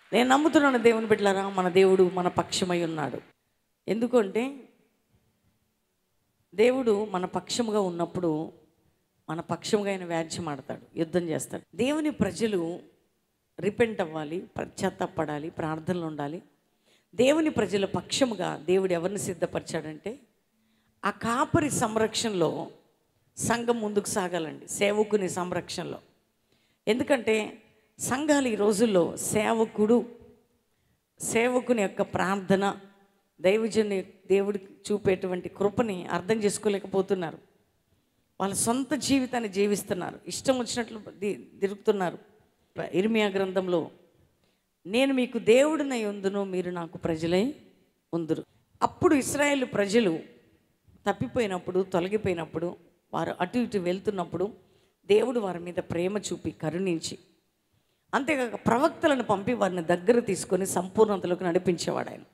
నేను నమ్ముతున్నాను దేవుని బిడ్డలారా, మన దేవుడు మన పక్షమై ఉన్నాడు. ఎందుకంటే దేవుడు మన పక్షముగా ఉన్నప్పుడు మన పక్షముగా ఆయన వ్యాజ్యం ఆడతాడు, యుద్ధం చేస్తాడు. దేవుని ప్రజలు రిపెంట్ అవ్వాలి, పశ్చాత్తాపడాలి, ప్రార్థనలు ఉండాలి. దేవుని ప్రజల పక్షముగా దేవుడు ఎవరిని సిద్ధపరిచాడంటే ఆ కాపరి సంరక్షణలో సంఘం ముందుకు సాగాలండి, సేవకుని సంరక్షణలో. ఎందుకంటే సంఘాలు ఈ రోజుల్లో సేవకుని యొక్క ప్రార్థన, దేవుడికి చూపేటువంటి కృపని అర్థం చేసుకోలేకపోతున్నారు. వాళ్ళ సొంత జీవితాన్ని జీవిస్తున్నారు, ఇష్టం వచ్చినట్లు తిరుగుతున్నారు. ఇర్మియా గ్రంథంలో నేను మీకు దేవుడినై ఉందును, మీరు నాకు ప్రజలై ఉందురు. అప్పుడు ఇశ్రాయేలు ప్రజలు తప్పిపోయినప్పుడు, తొలగిపోయినప్పుడు, వారు అటు ఇటు వెళ్తున్నప్పుడు దేవుడు వారి మీద ప్రేమ చూపి కరుణించి, అంతేకాక ప్రవక్తలను పంపి వారిని దగ్గర తీసుకొని సంపూర్ణతలోకి నడిపించేవాడు ఆయన.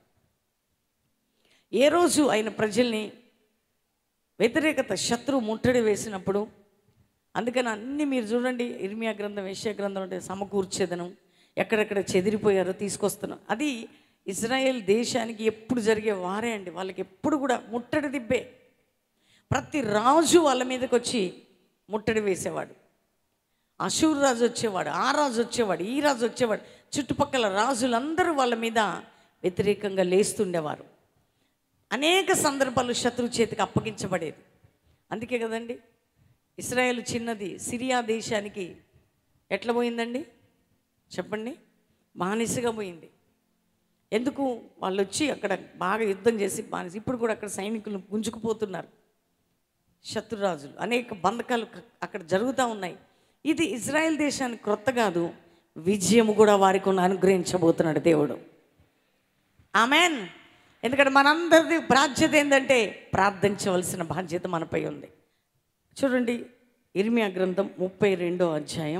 ఏ రోజు ఆయన ప్రజల్ని వ్యతిరేకత, శత్రువు ముట్టడి వేసినప్పుడు, అందుకని అన్నీ మీరు చూడండి, ఇర్మియా గ్రంథం, యెషయా గ్రంథం అంటే సమకూర్చేదనం, ఎక్కడెక్కడ చెదిరిపోయారో తీసుకొస్తున్నాం. అది ఇజ్రాయెల్ దేశానికి ఎప్పుడు జరిగే వారే అండి. వాళ్ళకి ఎప్పుడు కూడా ముట్టడి దిబ్బే. ప్రతి రాజు వాళ్ళ మీదకి వచ్చి ముట్టడి వేసేవాడు. అషూరు రాజు వచ్చేవాడు, ఆ రాజు వచ్చేవాడు, ఈ రాజు వచ్చేవాడు, చుట్టుపక్కల రాజులందరూ వాళ్ళ మీద వ్యతిరేకంగా లేస్తుండేవారు. అనేక సందర్భాలు శత్రు చేతికి అప్పగించబడేది. అందుకే కదండి ఇశ్రాయేలు చిన్నది సిరియా దేశానికి ఎట్లా పోయిందండి చెప్పండి? బానిసగా పోయింది. ఎందుకు? వాళ్ళు వచ్చి అక్కడ బాగా యుద్ధం చేసి బానిస. ఇప్పుడు కూడా అక్కడ సైనికులు గుంజుకుపోతున్నారు శత్రురాజులు. అనేక బంధకాలు అక్కడ జరుగుతూ ఉన్నాయి. ఇది ఇజ్రాయెల్ దేశానికి క్రొత్త కాదు, విజయం కూడా వారికి అనుగ్రహించబోతున్నాడు దేవుడు. ఆమెన్. ఎందుకంటే మనందరిది బాధ్యత ఏంటంటే ప్రార్థించవలసిన బాధ్యత మనపై ఉంది. చూడండి ఇర్మియా గ్రంథం 32వ అధ్యాయం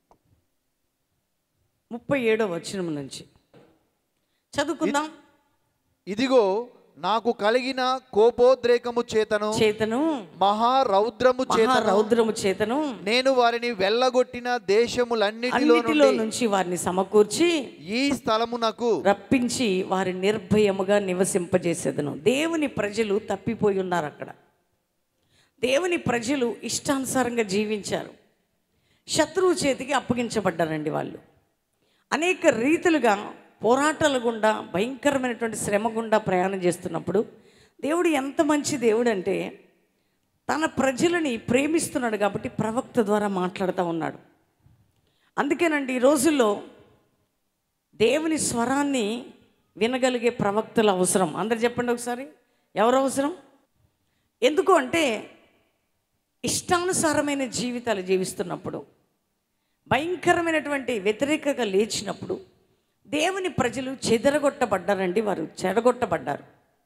37వ వచనం నుంచి చదువుకుందాం. ఇదిగో నాకు కలిగిన కోపోద్రేకము చేతను మహారౌద్రము చేతను నేను వారిని వెళ్ళగొట్టిన దేశములన్నిటిలో నుంచి వారిని సమకూర్చి ఈ స్థలమునకు రప్పించి వారి నిర్భయముగా నివసింపజేసేదను. దేవుని ప్రజలు తప్పిపోయి ఉన్నారు. అక్కడ దేవుని ప్రజలు ఇష్టానుసారంగా జీవించారు, శత్రువు చేతికి అప్పగించబడ్డారండి. వాళ్ళు అనేక రీతులుగా పోరాటాల గుండా, భయంకరమైనటువంటి శ్రమ గుండా ప్రయాణం చేస్తున్నప్పుడు దేవుడు ఎంత మంచి దేవుడు అంటే తన ప్రజలని ప్రేమిస్తున్నాడు కాబట్టి ప్రవక్త ద్వారా మాట్లాడుతూ ఉన్నాడు. అందుకేనండి ఈ రోజుల్లో దేవుని స్వరాన్ని వినగలిగే ప్రవక్తలు అవసరం. అందరు చెప్పండి ఒకసారి, ఎవరు అవసరం? ఎందుకు అంటే ఇష్టానుసారమైన జీవితాలు జీవిస్తున్నప్పుడు, భయంకరమైనటువంటి వ్యతిరేకత లేచినప్పుడు దేవుని ప్రజలు చెదరగొట్టబడ్డారండి. వారు చెడగొట్టబడ్డారు.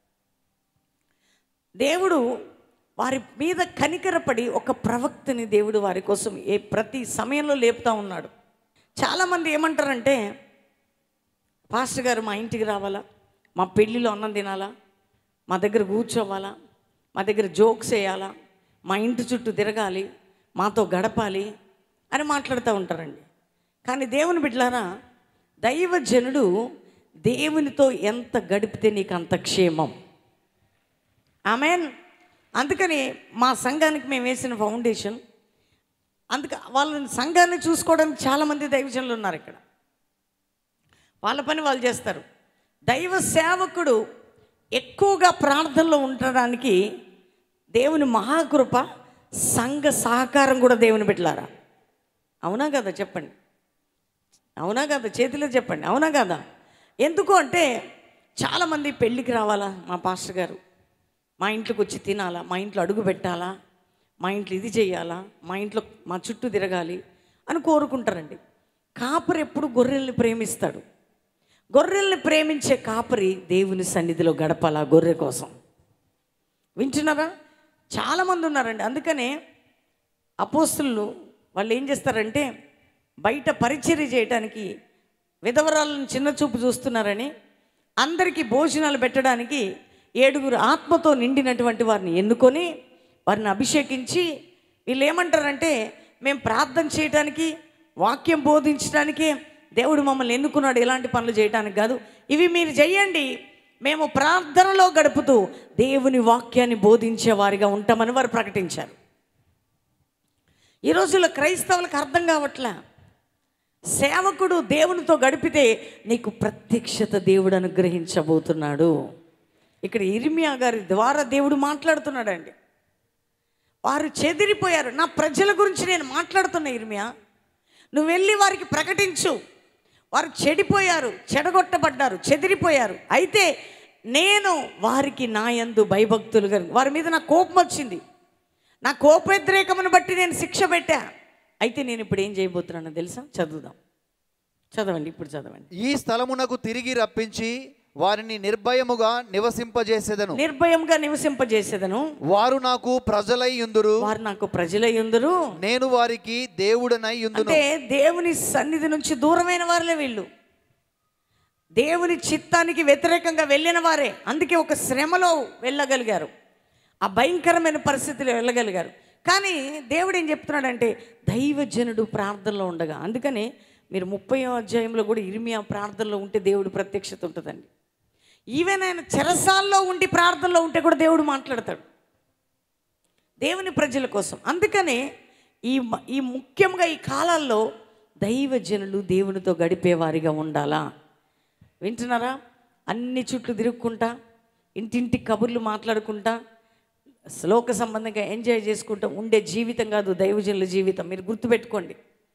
దేవుడు వారి మీద కనికరపడి ఒక ప్రవక్తని దేవుడు వారి కోసం ప్రతి సమయంలో లేపుతూ ఉన్నాడు. చాలామంది ఏమంటారంటే, పాస్టర్ గారు మా ఇంటికి రావాలా, మా పెళ్ళిలో అన్నం తినాలా, మా దగ్గర కూర్చోవాలా, మా దగ్గర జోక్స్ వేయాలా, మా ఇంటి చుట్టూ తిరగాలి, మాతో గడపాలి అని మాట్లాడుతూ ఉంటారండి. కానీ దేవుని బిడ్డలారా, దైవజనుడు దేవునితో ఎంత గడిపితే నీకు అంత క్షేమం. ఆమెన్. అందుకని మా సంఘానికి మేము వేసిన ఫౌండేషన్, వాళ్ళ సంఘాన్ని చూసుకోవడానికి చాలామంది దైవజనులు ఉన్నారు ఇక్కడ. వాళ్ళ పని వాళ్ళు చేస్తారు. దైవ సేవకుడు ఎక్కువగా ప్రార్థనలో ఉండడానికి దేవుని మహాకృప, సంఘ సహకారం కూడా దేవుని బిడ్డలారా. అవునా కదా చెప్పండి? అవునా కదా? చేతిలో చెప్పండి, అవునా కదా? ఎందుకు అంటే చాలామంది పెళ్ళికి రావాలా మా పాస్టర్ గారు, మా ఇంట్లోకి వచ్చి తినాలా, మా ఇంట్లో అడుగు పెట్టాలా, మా ఇంట్లో ఇది చేయాలా, మా ఇంట్లో మా చుట్టూ తిరగాలి అని కోరుకుంటారండి. కాపరి ఎప్పుడు గొర్రెల్ని ప్రేమిస్తాడు. గొర్రెల్ని ప్రేమించే కాపరి దేవుని సన్నిధిలో గడపాలా గొర్రె కోసం. వింటున్నారా? చాలామంది ఉన్నారండి. అందుకనే అపోస్తులు వాళ్ళు ఏం చేస్తారంటే, బయట పరిచర్య చేయడానికి విధవరాలను చిన్న చూపు చూస్తున్నారని అందరికీ భోజనాలు పెట్టడానికి 7 ఆత్మతో నిండినటువంటి వారిని ఎన్నుకొని వారిని అభిషేకించి, వీళ్ళు ఏమంటారంటే, మేము ప్రార్థన చేయడానికి, వాక్యం బోధించడానికి దేవుడు మమ్మల్ని ఎన్నుకున్నాడు ఇలాంటి పనులు చేయడానికి కాదు, ఇవి మీరు చేయండి, మేము ప్రార్థనలో గడుపుతూ దేవుని వాక్యాన్ని బోధించే వారిగా ఉంటామని వారు ప్రకటించారు. ఈ రోజుల్లో క్రైస్తవులకు అర్థం కావట్లే. సేవకుడు దేవునితో గడిపితే నీకు ప్రత్యక్షత దేవుడు అనుగ్రహించబోతున్నాడు. ఇక్కడ ఇర్మియా గారి ద్వారా దేవుడు మాట్లాడుతున్నాడండి. వారు చెదిరిపోయారు. నా ప్రజల గురించి నేను మాట్లాడుతున్నా ఇర్మియా, నువ్వు వెళ్ళి వారికి ప్రకటించు. వారు చెడిపోయారు, చెడగొట్టబడ్డారు, చెదిరిపోయారు. అయితే నేను వారికి నా యందు భయభక్తులుగా, వారి మీద నా కోపం వచ్చింది, నా కోపోద్రేకమును బట్టి నేను శిక్ష పెట్టా. అయితే నేను ఇప్పుడు ఏం చేయబోతున్నానో తెలుసా? చదువుదాం, చదవండి, ఇప్పుడు చదవండి. ఈ స్థలమునకు తిరిగి రప్పించి వారిని నిర్భయముగా నివసింపజేసేదను. నిర్భయంగా నివసింపజేసేదను. వారు నాకు ప్రజలై యుందురు. వారు నాకు ప్రజలై యుందురు. నేను వారికి దేవుడనై యుందును. అంటే దేవుని సన్నిధి నుంచి దూరమైన వారులే వీళ్ళు. దేవుని చిత్తానికి వ్యతిరేకంగా వెళ్ళిన వారే. అందుకే ఒక శ్రమలో వెళ్ళగలిగారు, ఆ భయంకరమైన పరిస్థితిలో వెళ్ళగలిగారు. కానీ దేవుడు ఏం చెప్తున్నాడంటే దైవజనుడు ప్రార్థనలో ఉండగా, అందుకని మీరు 30వ అధ్యాయంలో కూడా ఇర్మియా ప్రార్థనలో ఉంటే దేవుడు ప్రత్యక్షత ఉంటుందండి. ఈవెన్ ఆయన చెరసాల్లో ఉండి ప్రార్థనలో ఉంటే కూడా దేవుడు మాట్లాడతాడు దేవుని ప్రజల కోసం. అందుకనే ఈ ముఖ్యంగా ఈ కాలాల్లో దైవజనులు దేవునితో గడిపేవారిగా ఉండాలా. వింటున్నారా? అన్ని చుట్లు తిరుగుకుంటా, ఇంటింటి కబుర్లు మాట్లాడుకుంటా, శ్లోక సంబంధంగా ఎంజాయ్ చేసుకుంటూ ఉండే జీవితం కాదు దైవజనుల జీవితం. మీరు గుర్తుపెట్టుకోండి.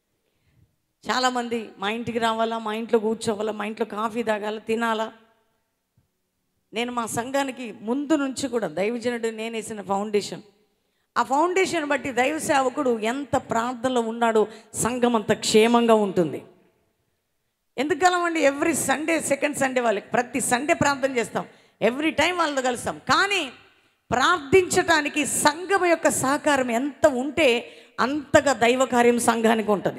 చాలామంది మా ఇంటికి రావాలా, మా ఇంట్లో కూర్చోవాలా, మా ఇంట్లో కాఫీ తాగాల, తినాలా. నేను మా సంఘానికి ముందు నుంచి కూడా దైవజనుడు నేను వేసిన ఫౌండేషన్, ఆ ఫౌండేషన్ బట్టి దైవ సేవకుడు ఎంత ప్రార్థనలో ఉన్నాడో సంఘం అంత క్షేమంగా ఉంటుంది. ఎందుకలమండి? ఎవ్రీ సండే, సెకండ్ సండే వాళ్ళకి ప్రతి సండే ప్రార్థన చేస్తాం, ఎవ్రీ టైం వాళ్ళతో కలుస్తాం. కానీ ప్రార్థించటానికి సంఘం యొక్క సహకారం ఎంత ఉంటే అంతగా దైవ కార్యం సంఘానికి ఉంటుంది.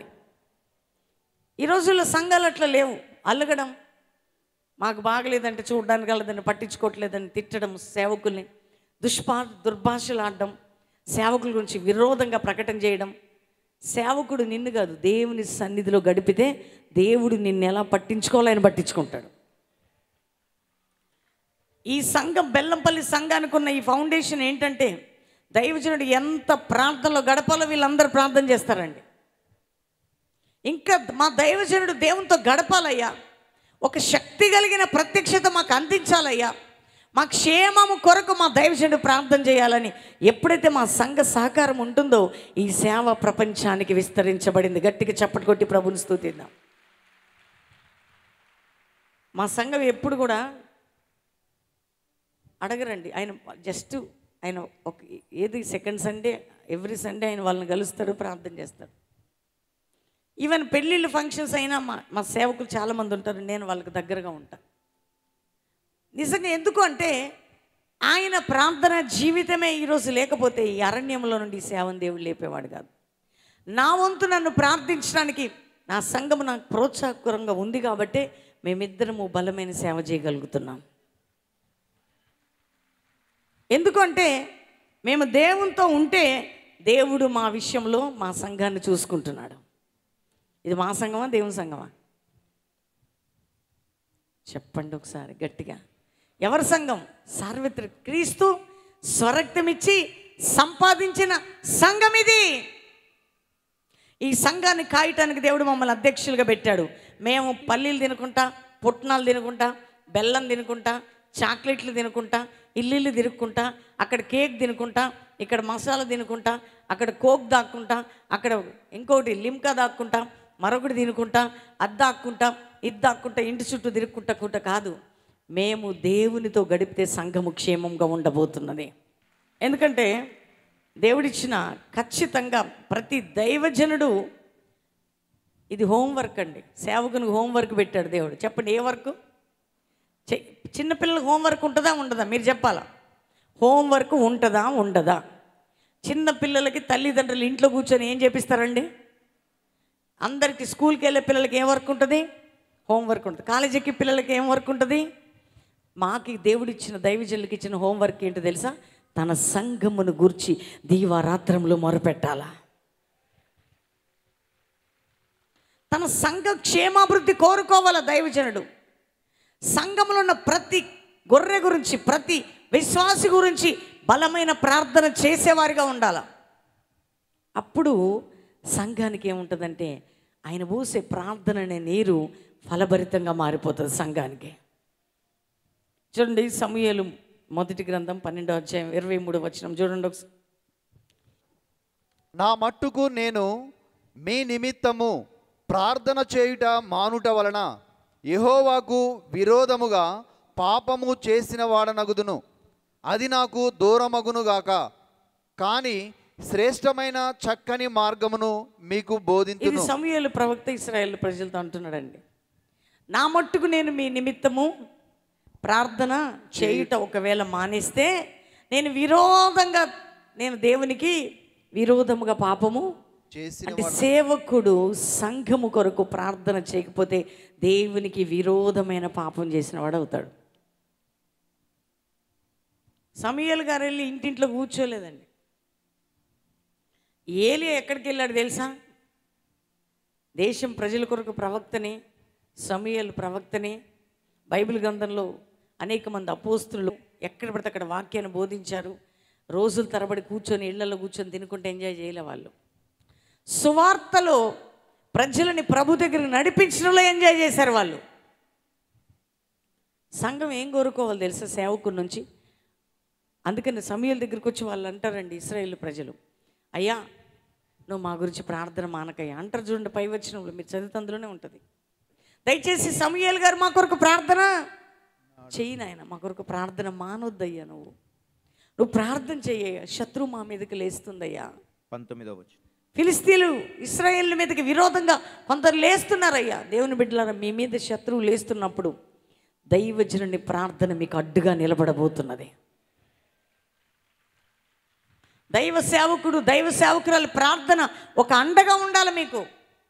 ఈ రోజుల్లో సంఘాలు అట్లా లేవు. అలగడం, మాకు బాగలేదంటే చూడడానికి వెళ్ళదని, పట్టించుకోవట్లేదని తిట్టడం, సేవకుల్ని దుర్భాషలు ఆడడం, సేవకుల గురించి విరోధంగా ప్రకటన చేయడం. సేవకుడు నిన్ను కాదు, దేవుని సన్నిధిలో గడిపితే దేవుడు నిన్ను ఎలా పట్టించుకోవాలో ఆయన పట్టించుకుంటాడు. ఈ సంఘం, బెల్లంపల్లి సంఘానికి ఉన్న ఈ ఫౌండేషన్ ఏంటంటే దైవజనుడు ఎంత ప్రార్థనలో గడపాలో వీళ్ళందరూ ప్రార్థన చేస్తారండి. ఇంకా మా దైవజనుడు దేవునితో గడపాలయ్యా, ఒక శక్తి కలిగిన ప్రత్యక్షత మాకు అందించాలయ్యా, మా క్షేమము కొరకు మా దైవజనుడు ప్రార్థన చేయాలని ఎప్పుడైతే మా సంఘ సహకారం ఉంటుందో ఈ సేవ ప్రపంచానికి విస్తరించబడింది. గట్టిగా చప్పటి కొట్టి ప్రభుని స్తుతిద్దాం. మా సంఘం ఎప్పుడు కూడా అడగరండి. ఆయన జస్ట్ ఆయన ఒక ఏది సెకండ్ సండే, ఎవ్రీ సండే ఆయన వాళ్ళని కలుస్తాడు, ప్రార్థన చేస్తాడు. ఈవెన్ పెళ్ళిళ్ళు ఫంక్షన్స్ అయినా మా సేవకులు చాలామంది ఉంటారు, నేను వాళ్ళకి దగ్గరగా ఉంటాను. నిజంగా ఎందుకు అంటే ఆయన ప్రార్థన జీవితమే ఈరోజు లేకపోతే ఈ అరణ్యంలో నుండి సేవను దేవుడు లేపేవాడు కాదు. నా వంతు నన్ను ప్రార్థించడానికి నా సంఘం నాకు ప్రోత్సాహకరంగా ఉంది కాబట్టి మేమిద్దరము బలమైన సేవ చేయగలుగుతున్నాం. ఎందుకంటే మేము దేవునితో ఉంటే దేవుడు మా విషయంలో మా సంఘాన్ని చూసుకుంటున్నాడు. ఇది మా సంఘమా, దేవుని సంఘమా? చెప్పండి ఒకసారి గట్టిగా. ఎవరి సంఘం? సార్వత్రిక క్రీస్తు స్వరక్తమిచ్చి సంపాదించిన సంఘం ఇది. ఈ సంఘాన్ని కాయటానికి దేవుడు మమ్మల్ని అధ్యక్షులుగా పెట్టాడు. మేము పల్లీలు తినుకుంటా, పుట్నాలు తినుకుంటా, బెల్లం తినుకుంటా, చాక్లెట్లు తినుకుంటా, ఇల్లు తిరుక్కుంటా, అక్కడ కేక్ తినుకుంటా, ఇక్కడ మసాలా తినుకుంటా, అక్కడ కోక్ దాక్కుంటా, అక్కడ ఇంకోటి లిమ్కా దాక్కుంటా, మరొకటి తినుకుంటా, అది దాక్కుంటా, ఇది దాక్కుంటా, ఇంటి చుట్టూ తిరుక్కుంటా కాదు. మేము దేవునితో గడిపితే సంఘము క్షేమంగా ఉండబోతున్నది. ఎందుకంటే దేవుడిచ్చిన ఖచ్చితంగా ప్రతి దైవజనుడు, ఇది హోంవర్క్ అండి. సేవకునికి హోంవర్క్ పెట్టాడు దేవుడు. చెప్పండి, ఏ వర్క్? చిన్నపిల్లలకు హోంవర్క్ ఉంటుందా ఉండదా? మీరు చెప్పాలా. హోంవర్క్ ఉంటుందా ఉండదా? చిన్నపిల్లలకి తల్లిదండ్రులు ఇంట్లో కూర్చొని ఏం చేపిస్తారండి? అందరికీ స్కూల్కి వెళ్ళే పిల్లలకి ఏం వర్క్ ఉంటుంది? హోంవర్క్ ఉంటుంది. కాలేజీకి పిల్లలకి ఏం వర్క్ ఉంటుంది? మాకు దేవుడిచ్చిన దైవజనులకి ఇచ్చిన హోంవర్క్ ఏంటో తెలుసా? తన సంఘమును గూర్చి దీవారాత్రంలో మొరపెట్టాలా. తన సంఘ క్షేమాభివృద్ధి కోరుకోవాల దైవజనుడు. సంఘంలో ఉన్న ప్రతి గొర్రె గురించి, ప్రతి విశ్వాసి గురించి బలమైన ప్రార్థన చేసేవారిగా ఉండాల. అప్పుడు సంఘానికి ఏముంటుందంటే ఆయన పోసే ప్రార్థన అనే నీరు ఫలభరితంగా మారిపోతుంది సంఘానికి. చూడండి, సమూయేలు మొదటి గ్రంథం 12వ అధ్యాయం 23వ వచనం చూడండి ఒకసారి. నా మట్టుకు నేను మీ నిమిత్తము ప్రార్థన చేయుట మానుట వలన యెహోవాకు విరోధముగా పాపము చేసిన వాడనగుదును, అది నాకు దూరమగునుగాక. కానీ శ్రేష్టమైన చక్కని మార్గమును మీకు ఇది బోధింతును. సమూయేలు ప్రవక్త ఇశ్రాయేల్ ప్రజలతో అంటున్నాడండి. నా మట్టుకు నేను మీ నిమిత్తము ప్రార్థన చేయుట ఒకవేళ మానేస్తే నేను దేవునికి విరోధముగా పాపము చేసిన అంటే సేవకుడు సంఘము కొరకు ప్రార్థన చేయకపోతే దేవునికి విరోధమైన పాపం చేసిన వాడు అవుతాడు. సమూయేలు గారు వెళ్ళి ఇంటింట్లో కూర్చోలేదండి. ఏలియా ఎక్కడికి వెళ్ళాడు తెలుసా? దేశం ప్రజల కొరకు ప్రవక్తని, సమూయేలు ప్రవక్తని. బైబిల్ గ్రంథంలో అనేక మంది అపోస్తులు ఎక్కడ పడితే అక్కడ వాక్యాన్ని బోధించారు. రోజుల తరబడి కూర్చొని ఇళ్లలో కూర్చొని తినుకుంటే ఎంజాయ్ చేయలే వాళ్ళు. సువార్తలో ప్రజలని ప్రభు దగ్గరికి నడిపించడంలో ఎంజాయ్ చేశారు వాళ్ళు. సంఘం ఏం కోరుకోవాలి తెలుసా? సేవకుడి నుంచి. అందుకని సమూయేలు దగ్గరికి వచ్చి వాళ్ళు అంటారండి, ఇశ్రాయేలు ప్రజలు, అయ్యా నువ్వు మా గురించి ప్రార్థన మానకయ్యా అంటారు. చూడండి, పై వచనంలో మీరు చదివితే అందులోనే ఉంటుంది. దయచేసి సమూయేలు గారు మా కొరకు ప్రార్థన చెయ్యి నాయన, మా కొరకు ప్రార్థన మానొద్దయ్యా, నువ్వు ప్రార్థన చెయ్యయ్యా, శత్రువు మా మీదకి లేస్తుందయ్యా. 19వ వచనం. ఫిలిస్తీన్లు ఇశ్రాయేల్ మీదకి విరోధంగా కొందరు లేస్తున్నారయ్యా. దేవుని బిడ్డలారా, మీ మీద శత్రువు లేస్తున్నప్పుడు దైవజనుని ప్రార్థన మీకు అడ్డుగా నిలబడబోతున్నది. దైవ సేవకుడు, దైవ సేవకురాలు ప్రార్థన ఒక అండగా ఉండాలి మీకు.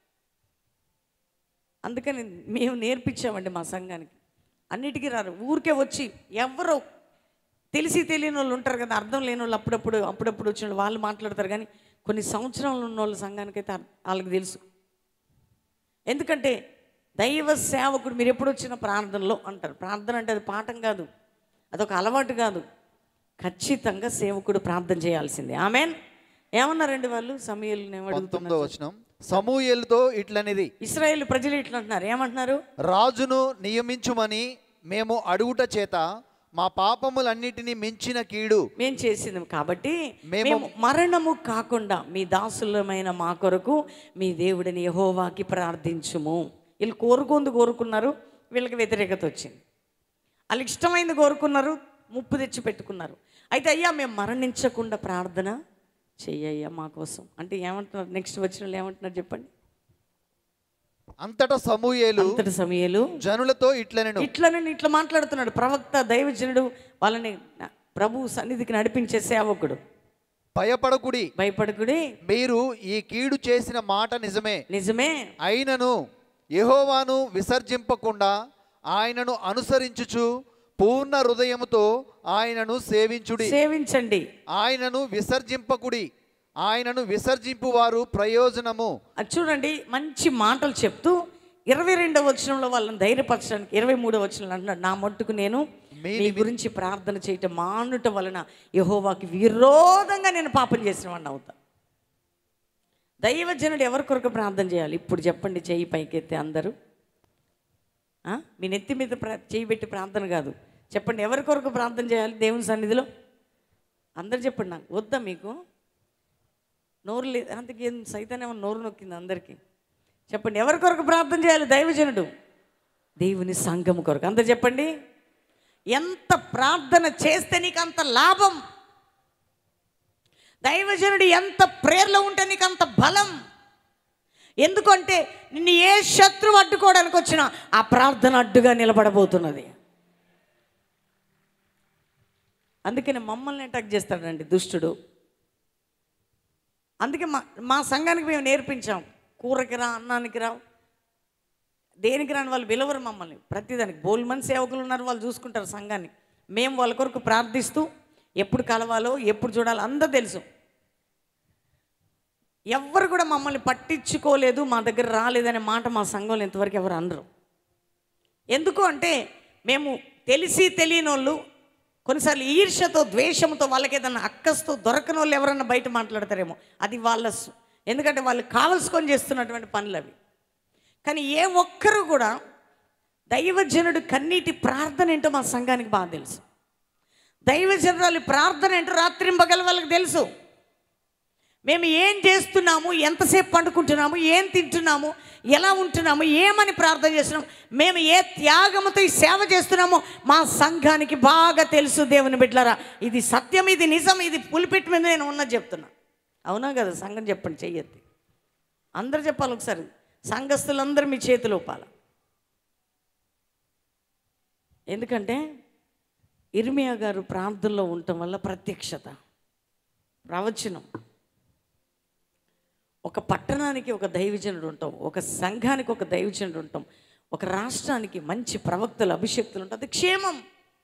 అందుకని మేము నేర్పించామండి మా సంఘానికి. అన్నిటికీ రారు, ఊరికే వచ్చి ఎవరో తెలిసి తెలియని వాళ్ళు ఉంటారు కదా, అర్థం లేని వాళ్ళు అప్పుడప్పుడు వచ్చిన వాళ్ళు మాట్లాడతారు. కానీ కొన్ని సంవత్సరాలు ఉన్న వాళ్ళు సంఘానికి అయితే వాళ్ళకి తెలుసు. ఎందుకంటే దైవ సేవకుడు మీరు ఎప్పుడు వచ్చిన ప్రార్థనలో అంటారు. ప్రార్థన అంటే అది పాఠం కాదు, అదొక అలవాటు కాదు. ఖచ్చితంగా సేవకుడు ప్రార్థన చేయాల్సిందే. ఆమేన్. ఏమన్నారండి వాళ్ళు? సమూయేలుని 19వ వచనం. సమూయేలుతో ఇట్లనిది, ఇశ్రాయేలు ప్రజలు ఇట్లా అంటున్నారు. ఏమంటున్నారు? రాజును నియమించుమని మేము అడుగుట చేత మా పాపములన్నిటినీ మించిన కీడు మేము చేసింది కాబట్టి మేము మేము మరణము కాకుండా మీ దాసులమైన మా కొరకు మీ దేవుడిని యెహోవాకి ప్రార్థించుము. వీళ్ళు కోరుకున్నారు, వీళ్ళకి వ్యతిరేకత వచ్చింది. వాళ్ళకి ఇష్టమైంది కోరుకున్నారు, ముప్పు తెచ్చి పెట్టుకున్నారు. అయితే అయ్యా మేము మరణించకుండా ప్రార్థన చెయ్యయ్యా మా కోసం అంటే ఏమంటున్నారు? నెక్స్ట్ వచ్చిన ఏమంటున్నారు చెప్పండి. అంతటా సమూయేలు జనులతో ఇట్లా మాట్లాడుతున్నాడు. ప్రవక్త, దైవజనుడు వాళ్ళని ప్రభు సన్నిధికి నడిపించే సేవకుడు. భయపడకుడి, మీరు ఈ కీడు చేసిన మాట నిజమే. అయినను యెహోవాను విసర్జింపకుండా ఆయనను అనుసరించుచు పూర్ణ హృదయముతో ఆయనను సేవించండి. ఆయనను విసర్జింపకుడి, ఆయనను విసర్జింపు వారు ప్రయోజనము. అది చూడండి, మంచి మాటలు చెప్తూ 22వ వచనంలో వాళ్ళని ధైర్యపరచడానికి 23వ వచనంలో అంటున్నాడు, నా మట్టుకు నేను మీ గురించి ప్రార్థన చేయటం మానుట వలన యెహోవాకి విరోధంగా నేను పాపం చేసిన వాడిని అవుతా. దైవజనుడు ఎవరి కొరకు ప్రార్థన చేయాలి? ఇప్పుడు చెప్పండి, చెయ్యి పైకెత్తే అందరూ. మీ నెత్తి మీద చేయి పెట్టి ప్రార్థన కాదు, చెప్పండి ఎవరి కొరకు ప్రార్థన చేయాలి దేవుని సన్నిధిలో? అందరు చెప్పండి. నాకు వద్దా మీకు నోరు లేదు? అందుకే సైతానేమో నోరు నొక్కింది అందరికీ. చెప్పండి ఎవరి కొరకు ప్రార్థన చేయాలి? దైవజనుడు దేవుని సంఘం కొరకు. అందరు చెప్పండి. ఎంత ప్రార్థన చేస్తే నీకు అంత లాభం. దైవజనుడు ఎంత ప్రేయర్లో ఉంటే నీకు అంత బలం. ఎందుకంటే నిన్ను ఏ శత్రువు అడ్డుకోవడానికి వచ్చినా ఆ ప్రార్థన అడ్డుగా నిలబడబోతున్నది. అందుకని మమ్మల్ని అటాక్ చేస్తాడండి దుష్టుడు. అందుకే మా సంఘానికి మేము నేర్పించాం, కూరకి రా, అన్నానికి రా, దేనికి రాని వాళ్ళు విలువరు మమ్మల్ని. ప్రతిదానికి బోల్మన్ సేవకులు ఉన్నారు, వాళ్ళు చూసుకుంటారు సంఘాన్ని. మేము వాళ్ళ కొరకు ప్రార్థిస్తూ ఎప్పుడు కలవాలో ఎప్పుడు చూడాలో అందరూ తెలుసు. ఎవ్వరు కూడా మమ్మల్ని పట్టించుకోలేదు, మా దగ్గర రాలేదనే మాట మా సంఘంలో ఇంతవరకు ఎవరు అనరు. ఎందుకు అంటే మేము తెలిసి తెలియని వాళ్ళు, కొన్నిసార్లు ఈర్ష్యతో ద్వేషంతో వాళ్ళకి ఏదన్నా అక్కస్తో దొరకని వాళ్ళు ఎవరన్నా బయట మాట్లాడతారేమో, అది వాళ్ళ ఎందుకంటే వాళ్ళు కావలసుకొని చేస్తున్నటువంటి పనులు అవి. కానీ ఏ ఒక్కరు కూడా దైవజనుడు కన్నీటి ప్రార్థన ఏంటో మా సంఘానికి బాగా తెలుసు. దైవజనురాలి ప్రార్థన ఏంటో రాత్రింబగల వాళ్ళకి తెలుసు. మేము ఏం చేస్తున్నాము, ఎంతసేపు పండుకుంటున్నాము, ఏం తింటున్నాము, ఎలా ఉంటున్నాము, ఏమని ప్రార్థన చేస్తున్నాము, మేము ఏ త్యాగంతో ఈ సేవ చేస్తున్నామో మా సంఘానికి బాగా తెలుసు. దేవుని బిడ్డలారా, ఇది సత్యం, ఇది నిజం, ఇది పులిపెట్టి మీద నేను ఉన్నది చెప్తున్నా. అవునా కదా? సంఘం చెప్పండి, చెయ్యొద్ది. అందరు చెప్పాలి ఒకసారి. సంఘస్థులందరూ మీ చేతులు ఊపాల. ఎందుకంటే ఇర్మియా గారు ప్రార్థనలో ఉండటం వల్ల ప్రత్యక్షత, ప్రవచనం, ఒక పట్టణానికి ఒక దైవజనుడు ఉంటాం, ఒక సంఘానికి ఒక దైవజనుడు ఉంటాం, ఒక రాష్ట్రానికి మంచి ప్రవక్తలు అభిషేక్తులు ఉంటాం. అది క్షేమం.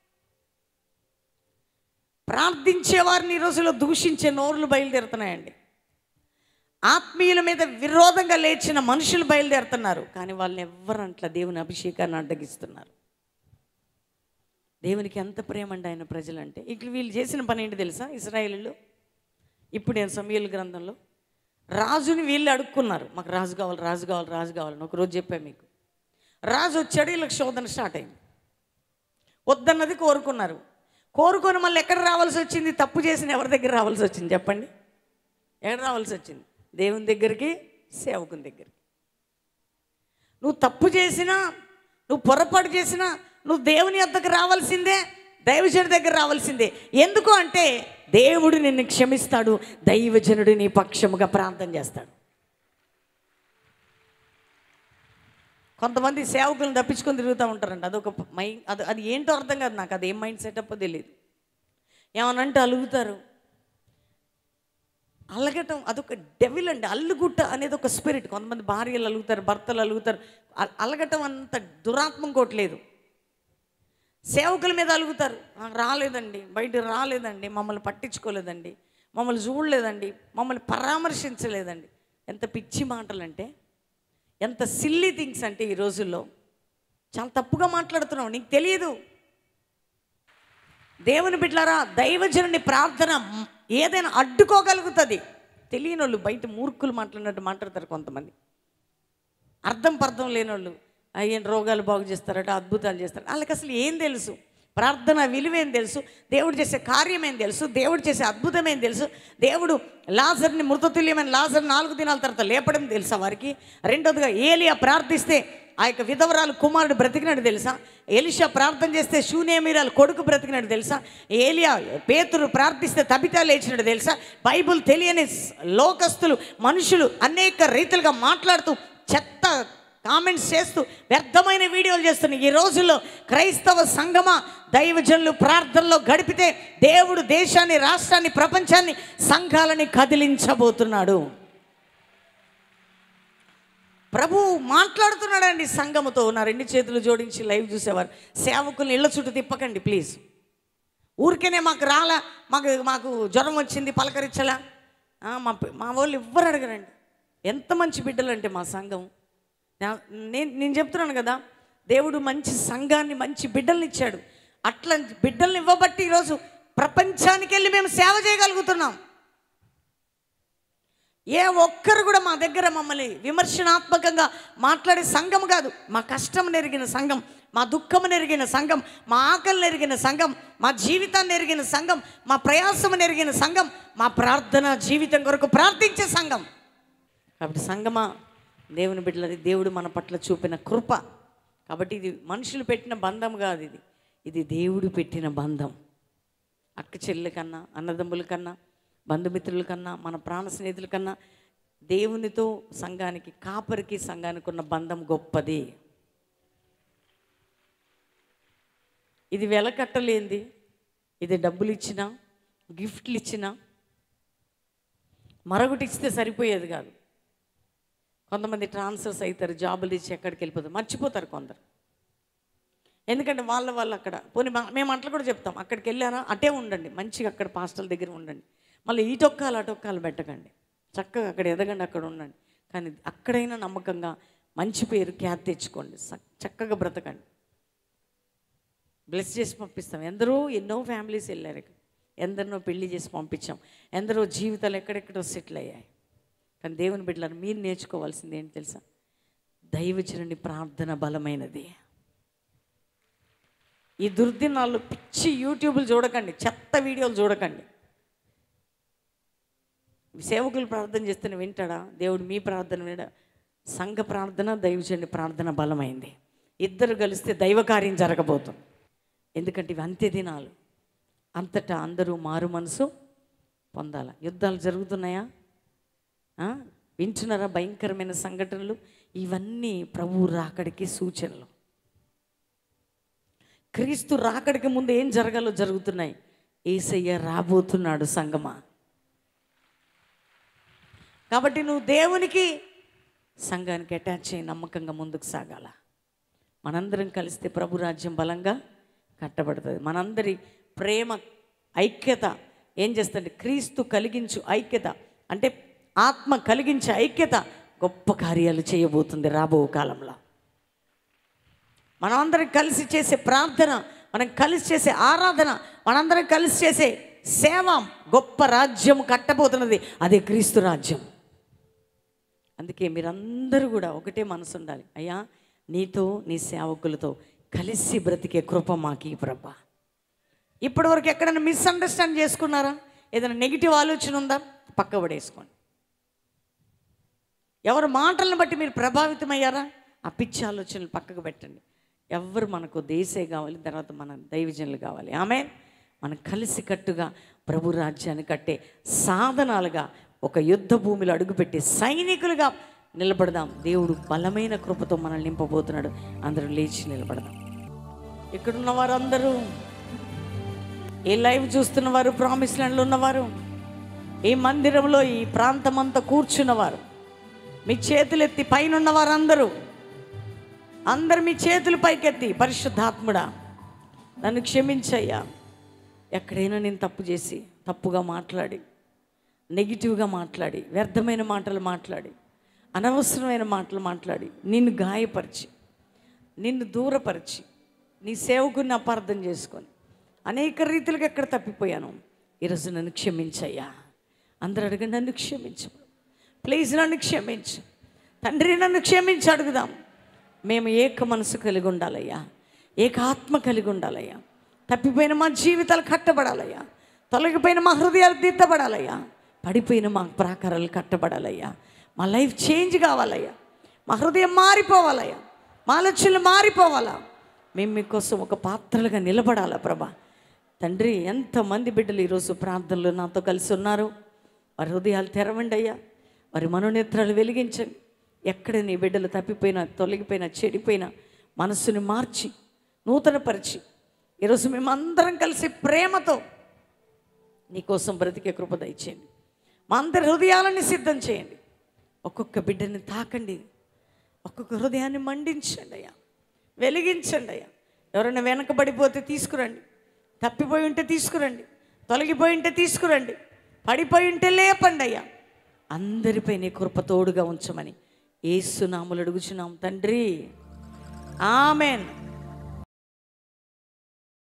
ప్రార్థించే వారిని ఈ రోజుల్లో దూషించే నోరులు బయలుదేరుతున్నాయండి. ఆత్మీయుల మీద విరోధంగా లేచిన మనుషులు బయలుదేరుతున్నారు. కానీ వాళ్ళని ఎవ్వరంట్లా దేవుని అభిషేకాన్ని అడ్డగిస్తున్నారు. దేవునికి ఎంత ప్రేమ అండి ఆయన ప్రజలంటే. ఇక వీళ్ళు చేసిన పని ఏంటి తెలుసా? ఇశ్రాయేలీయులు ఇప్పుడు నేను సమూయేలు గ్రంథంలో రాజుని వీళ్ళు అడుక్కున్నారు. మాకు రాజు కావాలి, రాజు కావాలి, రాజు కావాలని. ఒకరోజు చెప్పాను మీకు. రాజు వచ్చాడు, వీళ్ళకి శోధన స్టార్ట్ అయింది. వద్దన్నది కోరుకున్నారు. కోరుకొని మళ్ళీ ఎక్కడ రావాల్సి వచ్చింది? తప్పు చేసిన ఎవరి దగ్గర రావాల్సి వచ్చింది చెప్పండి? ఎక్కడ రావాల్సి వచ్చింది? దేవుని దగ్గరికి, సేవకుని దగ్గరికి. నువ్వు తప్పు చేసినా, నువ్వు పొరపాటు చేసినా నువ్వు దేవుని వద్దకు రావాల్సిందే, దైవజనుడి దగ్గర రావాల్సిందే. ఎందుకు అంటే దేవుడు నిన్ను క్షమిస్తాడు, దైవజనుడు నీ పక్షముగా ప్రార్థన చేస్తాడు. కొంతమంది సేవకులను తప్పించుకొని తిరుగుతూ ఉంటారండి. అదొక అది ఏంటో అర్థం కాదు నాకు. అది ఏం మైండ్ సెటప్ తెలియదు. ఏమనంటే అలుగుతారు. అలగటం అదొక డెవిల్ అండి. అల్లుగుట్ట అనేది ఒక స్పిరిట్. కొంతమంది భార్యలు అలుగుతారు, భర్తలు అలుగుతారు. అలగటం అంత దురాత్మ ఇంకోట్లేదు. సేవకుల మీద అలుగుతారు. రాలేదండి, బయట రాలేదండి, మమ్మల్ని పట్టించుకోలేదండి, మమ్మల్ని చూడలేదండి, మమ్మల్ని పరామర్శించలేదండి. ఎంత పిచ్చి మాటలు అంటే, ఎంత సిల్లీ థింగ్స్ అంటే ఈ రోజుల్లో చాలా తప్పుగా మాట్లాడుతున్నావు. నీకు తెలియదు. దేవుని బిడ్డలారా, దైవజనుని ప్రార్థన ఏదైనా అడ్డుకోగలుగుతుంది. తెలియని వాళ్ళు బయట మూర్ఖులు మాట్లాడినట్టు మాట్లాడతారు కొంతమంది. అర్థం పర్థం లేనోళ్ళు ఏం రోగాలు బాగు చేస్తారట, అద్భుతాలు చేస్తారు. వాళ్ళకి అసలు ఏం తెలుసు? ప్రార్థన విలువేం తెలుసు? దేవుడు చేసే కార్యం ఏం తెలుసు? దేవుడు చేసే అద్భుతం ఏం తెలుసు? దేవుడు లాజర్ని, మృతతుల్యమైన లాజర్ 4 దినాల తర్వాత లేపడం తెలుసా వారికి? రెండోదిగా ఏలియా ప్రార్థిస్తే ఆ యొక్క విధవరాలు కుమారుడు బ్రతికినట్టు తెలుసా? ఎలీషా ప్రార్థన చేస్తే షూనేమీరాలు కొడుకు బ్రతికినట్టు తెలుసా? ఏలియా పేతురు ప్రార్థిస్తే తబితా లేచినట్టు తెలుసా? బైబుల్ తెలియని లోకస్తులు, మనుషులు అనేక రీతిలుగా మాట్లాడుతూ చెత్త కామెంట్స్ చేస్తూ వ్యర్థమైన వీడియోలు చేస్తున్నాయి. ఈ రోజుల్లో క్రైస్తవ సంఘమా, దైవజనులు ప్రార్థనలో గడిపితే దేవుడు దేశాన్ని, రాష్ట్రాన్ని, ప్రపంచాన్ని, సంఘాలని కదిలించబోతున్నాడు. ప్రభు మాట్లాడుతున్నాడండి సంఘముతో. నా 2 చేతులు జోడించి లైవ్ చూసేవారు సేవకుల్ని ఇళ్ళ చుట్టూ తిప్పకండి ప్లీజ్. ఊరికేనే మాకు రాలా, మాకు జ్వరం వచ్చింది పలకరించలా, మా వాళ్ళు ఎవ్వరు అడగరండి. ఎంత మంచి బిడ్డలు అంటే మా సంఘం. నేను చెప్తున్నాను కదా, దేవుడు మంచి సంఘాన్ని, మంచి బిడ్డల్ని ఇచ్చాడు. అట్లా బిడ్డల్ని ఇవ్వబట్టి ఈరోజు ప్రపంచానికి వెళ్ళి మేము సేవ చేయగలుగుతున్నాం. ఏ ఒక్కరు కూడా మా దగ్గర మమ్మల్ని విమర్శనాత్మకంగా మాట్లాడే సంఘం కాదు. మా కష్టం నెరిగిన సంఘం, మా దుఃఖం నెరిగిన సంఘం, మా ఆకలి నెరిగిన సంఘం, మా జీవితాన్ని నెరిగిన సంఘం, మా ప్రయాసం నెరిగిన సంఘం, మా ప్రార్థన జీవితం కొరకు ప్రార్థించే సంఘం. కాబట్టి సంఘమా, దేవుని బిడ్డలది, దేవుడు మన పట్ల చూపిన కృప. కాబట్టి ఇది మనుషులు పెట్టిన బంధం కాదు, ఇది దేవుడు పెట్టిన బంధం. అక్క చెల్లెల కన్నా, అన్నదమ్ముల కన్నా, బంధుమిత్రుల కన్నా, మన ప్రాణ స్నేహితుల కన్నా దేవునితో సంఘానికి, కాపరికి సంఘానికి ఉన్న బంధం గొప్పది. ఇది వెలకట్టలేంది. ఇది డబ్బులు ఇచ్చినా, గిఫ్ట్లు ఇచ్చినా, మరొకటి ఇస్తే సరిపోయేది కాదు. కొంతమంది ట్రాన్స్ఫర్స్ అవుతారు, జాబులు ఇచ్చి ఎక్కడికి వెళ్ళిపోతారు, మర్చిపోతారు కొందరు. ఎందుకంటే వాళ్ళు అక్కడ పోనీ మేము అట్లా కూడా చెప్తాం, అక్కడికి వెళ్ళారా అటే ఉండండి, మంచిగా అక్కడ పాస్టల్ దగ్గర ఉండండి, మళ్ళీ ఇటొక్కాలు అటొక్కాలు పెట్టకండి. చక్కగా అక్కడ ఎదగండి, అక్కడ ఉండండి. కానీ అక్కడైనా నమ్మకంగా మంచి పేరు ఖ్యాతి తెచ్చుకోండి, చక్కగా బ్రతకండి. బ్లెస్ చేసి పంపిస్తాం. ఎన్నో ఫ్యామిలీస్ వెళ్ళారు, ఇక్కడ ఎందరినో పెళ్లి చేసి పంపించాం, ఎందరో జీవితాలు ఎక్కడెక్కడో సెటిల్ అయ్యాయి. కానీ దేవుని బిడ్డలను మీరు నేర్చుకోవాల్సింది ఏంటి తెలుసా? దైవజనుని ప్రార్థన బలమైనది. ఈ దుర్దినాల్లో పిచ్చి యూట్యూబ్లు చూడకండి, చెత్త వీడియోలు చూడకండి. సేవకులు ప్రార్థన చేస్తేనే వింటాడా దేవుడు? మీ ప్రార్థన వినడా? సంఘ ప్రార్థన, దైవజనుని ప్రార్థన బలమైంది. ఇద్దరు కలిస్తే దైవకార్యం జరగబోతుంది. ఎందుకంటే ఇవి అంత్య దినాలు, అంతటా అందరూ మారు మనసు పొందాల. యుద్ధాలు జరుగుతున్నాయా? వింటున్నారా? భయంకరమైన సంఘటనలు. ఇవన్నీ ప్రభువు రాకడికి సూచనలు. క్రీస్తు రాకడికి ముందు ఏం జరగాలో జరుగుతున్నాయి. యేసయ్య రాబోతున్నాడు సంగమా. కాబట్టి నువ్వు దేవునికి, సంఘానికి అటాచ్ అయ్యి నమ్మకంగా ముందుకు సాగాల. మనందరం కలిస్తే ప్రభు రాజ్యం బలంగా కట్టబడుతుంది. మనందరి ప్రేమ ఐక్యత ఏం చేస్తుంది? క్రీస్తు కలిగించు ఐక్యత, అంటే ఆత్మ కలిగించే ఐక్యత గొప్ప కార్యాలు చేయబోతుంది రాబో కాలంలో. మనందరం కలిసి చేసే ప్రార్థన, మనం కలిసి చేసే ఆరాధన, మనందరం కలిసి చేసే సేవ గొప్ప రాజ్యం కట్టబోతున్నది. అదే క్రీస్తు రాజ్యం. అందుకే మీరందరూ కూడా ఒకటే మనసు ఉండాలి. అయ్యా, నీతో నీ సేవకులతో కలిసి బ్రతికే కృప మాకు ఈ ప్రభా. ఇప్పటి వరకు ఎక్కడైనా మిస్అండర్స్టాండ్ చేసుకున్నారా? ఏదైనా నెగిటివ్ ఆలోచన ఉందా? పక్క పడేసుకోండి. ఎవరి మాటలను బట్టి మీరు ప్రభావితమయ్యారా? ఆ పిచ్చి ఆలోచనలు పక్కకు పెట్టండి. ఎవరు మనకు దేశే కావాలి, తర్వాత మన దైవజనులు కావాలి. ఆమెన్. మనం కలిసి కట్టుగా ప్రభు రాజ్యాన్ని కట్టే సాధనాలుగా ఒక యుద్ధ భూమిలో అడుగుపెట్టి సైనికులుగా నిలబడదాం. దేవుడు బలమైన కృపతో మనల్ని నింపబోతున్నాడు. అందరూ లేచి నిలబడదాం. ఇక్కడున్న వారందరూ, ఈ లైవ్ చూస్తున్న వారు, ప్రామిస్ ల్యాండ్లో ఉన్నవారు, ఈ మందిరంలో ఈ ప్రాంతం అంతా కూర్చున్నవారు, మీ చేతులు ఎత్తి పైన ఉన్న వారందరూ, అందరు మీ చేతులు పైకెత్తి, పరిశుద్ధాత్ముడా నన్ను క్షమించయ్యా. ఎక్కడైనా నేను తప్పు చేసి, తప్పుగా మాట్లాడి, నెగిటివ్గా మాట్లాడి, వ్యర్థమైన మాటలు మాట్లాడి, అనవసరమైన మాటలు మాట్లాడి, నిన్ను గాయపరిచి, నిన్ను దూరపరిచి, నీ సేవకుని అపార్థం చేసుకొని అనేక రీతిలుగా ఎక్కడ తప్పిపోయాను. ఈరోజు నన్ను క్షమించయ్యా. అందరూ అడగండి, నన్ను క్షమించు ప్లీజ్, నన్ను క్షమించు తండ్రి, నన్ను క్షమించి అడుగుదాం. మేము ఏక మనసు కలిగి ఉండాలయ్యా, ఏక ఆత్మ కలిగి ఉండాలయ్యా. తప్పిపోయిన మా జీవితాలు కట్టబడాలయ్యా, తొలగిపోయిన మా హృదయాలు దిద్దబడాలయ్యా, పడిపోయిన మా ప్రాకారాలు కట్టబడాలయ్యా. మా లైఫ్ చేంజ్ కావాలయ్యా, మా హృదయం మారిపోవాలయ్యా, మా ఆలోచనలు మారిపోవాలా. మేము మీకోసం ఒక పాత్రలుగా నిలబడాలా ప్రభా. తండ్రి, ఎంతమంది బిడ్డలు ఈరోజు ప్రార్థనలు నాతో కలిసి ఉన్నారు. వారి హృదయాలు తెరవండి అయ్యా, వారి మనోనేత్రాలు వెలిగించండి. ఎక్కడ నీ బిడ్డలు తప్పిపోయినా, తొలగిపోయినా, చెడిపోయినా మనస్సుని మార్చి నూతనపరిచి ఈరోజు మేమందరం కలిసి ప్రేమతో నీకోసం బ్రతికే కృప దయచేయండి. మా అందరి హృదయాలని సిద్ధం చేయండి. ఒక్కొక్క బిడ్డని తాకండి, ఒక్కొక్క హృదయాన్ని మండించండి అయ్యా, వెలిగించండి అయ్యా. ఎవరైనా వెనకబడిపోతే తీసుకురండి, తప్పిపోయి ఉంటే తీసుకురండి, తొలగిపోయి ఉంటే తీసుకురండి, పడిపోయి ఉంటే లేపండి అయ్యా. అందరిపై నీ కృప తోడుగా ఉంచమని యేసు నామములో అడుగుచున్నాం తండ్రి, ఆమెన్.